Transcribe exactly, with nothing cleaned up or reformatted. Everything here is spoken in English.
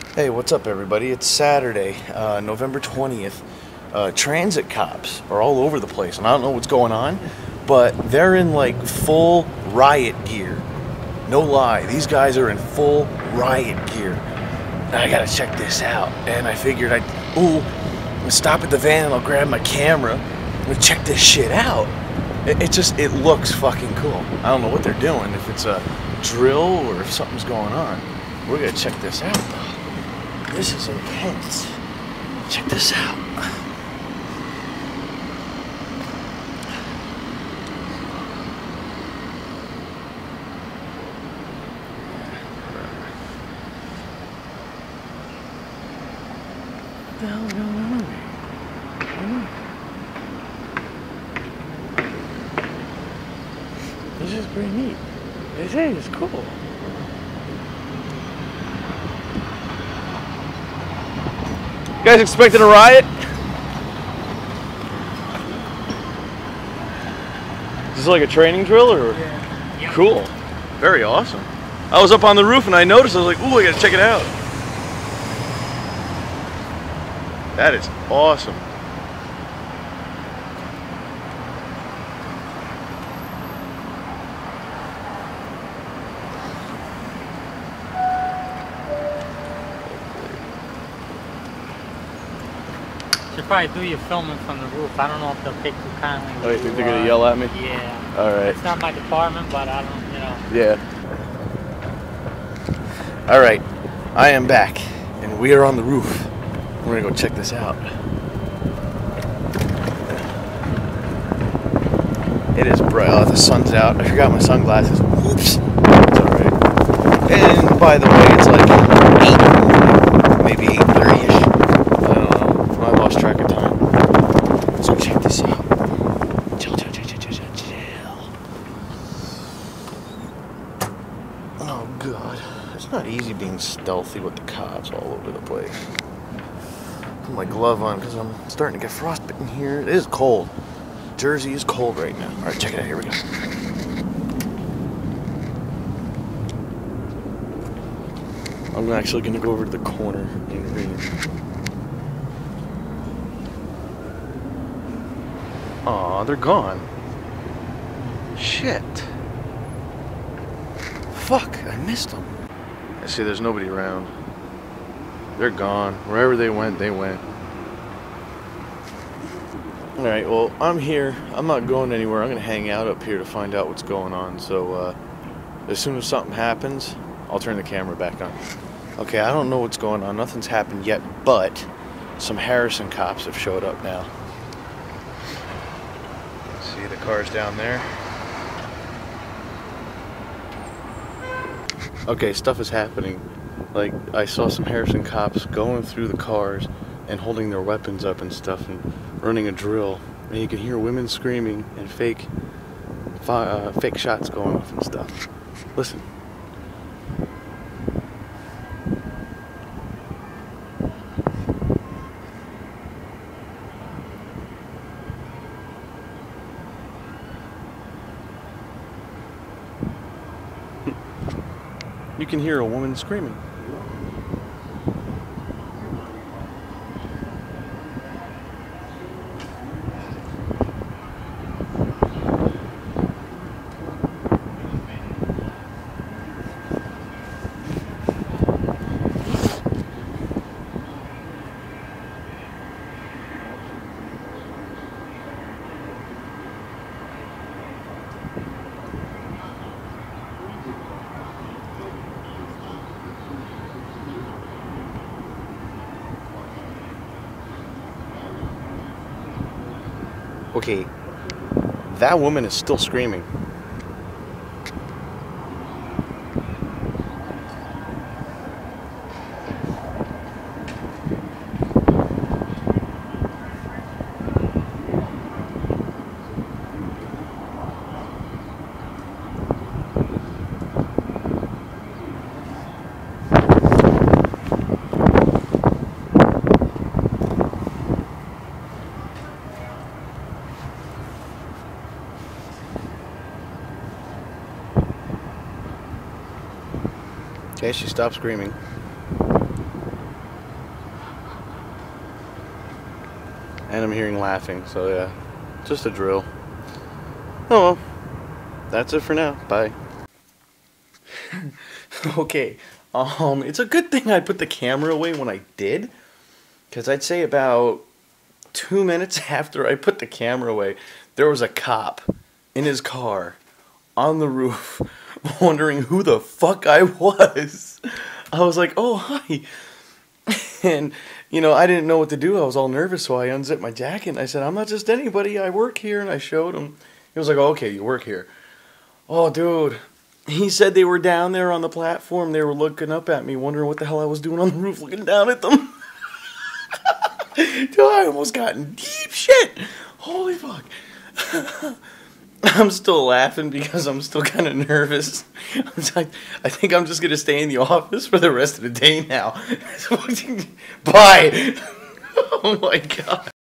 Hey, what's up, everybody? It's Saturday, uh, November twentieth. Uh, transit cops are all over the place, and I don't know what's going on, but they're in like full riot gear. No lie, these guys are in full riot gear. I gotta check this out, and I figured I'd, ooh, I'm gonna stop at the van and I'll grab my camera and check this shit out. It, it just, it looks fucking cool. I don't know what they're doing, if it's a drill or if something's going on. We're gonna check this out, though. This is intense. Check this out. What the hell is going on with me? I don't know. This is pretty neat. This is cool. You guys expecting a riot? Is this like a training drill or? Yeah. Yep. Cool. Very awesome. I was up on the roof and I noticed, I was like, ooh, I gotta check it out. That is awesome. Should probably do your filming from the roof. I don't know if they'll take too kindly. Oh, you think they're gonna yell at me? Yeah. Alright. It's not my department, but I don't, you know. Yeah. Alright. I am back. And we are on the roof. We're gonna go check this out. It is bright. Oh, the sun's out. I forgot my sunglasses. Whoops. It's alright. And by the way, it's like eight, maybe eight thirty-ish. I don't know. I lost track of time. So check this out. Chill, chill, chill, chill, chill, chill, chill. Oh god. It's not easy being stealthy with the cops all over the place. Put my glove on because I'm starting to get frostbitten here. It is cold. Jersey is cold right now. Alright, check it out. Here we go. I'm actually going to go over to the corner and read. Aw, they're gone. Shit. Fuck, I missed them. I see there's nobody around. They're gone. Wherever they went, they went. Alright, well, I'm here. I'm not going anywhere. I'm going to hang out up here to find out what's going on. So, uh, as soon as something happens, I'll turn the camera back on. Okay, I don't know what's going on. Nothing's happened yet, but some Harrison cops have showed up now. See the cars down there? Okay, stuff is happening. Like, I saw some Harrison cops going through the cars and holding their weapons up and stuff and running a drill. And you can hear women screaming and fake uh, fake shots going off and stuff. Listen. You can hear a woman screaming. Okay, that woman is still screaming. Okay, she stopped screaming. And I'm hearing laughing, so yeah, just a drill. Oh well, that's it for now. Bye. Okay, um, it's a good thing I put the camera away when I did, because I'd say about two minutes after I put the camera away, there was a cop in his car on the roof wondering who the fuck I was. I was like, oh, hi. And, you know, I didn't know what to do. I was all nervous, so I unzipped my jacket and I said, I'm not just anybody. I work here. And I showed him. He was like, oh, okay, you work here. Oh, dude. He said they were down there on the platform. They were looking up at me, wondering what the hell I was doing on the roof, looking down at them. Dude, I almost got in deep shit. Holy fuck. I'm still laughing because I'm still kind of nervous. I'm like, I think I'm just going to stay in the office for the rest of the day now. Bye. Oh my God.